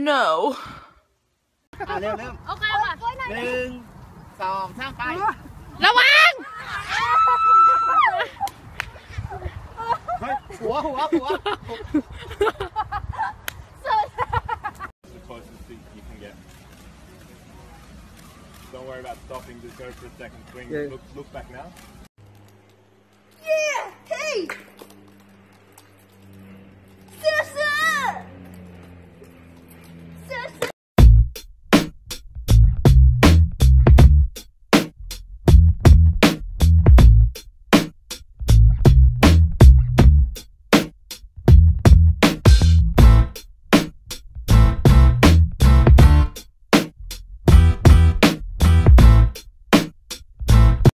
no เริ่มโอเคค่ะ 1 2 3 ไประวังเฮ้ยหัว The closest seat you can get. Don't worry about stopping, just go for a second swing. Yeah. Look back now.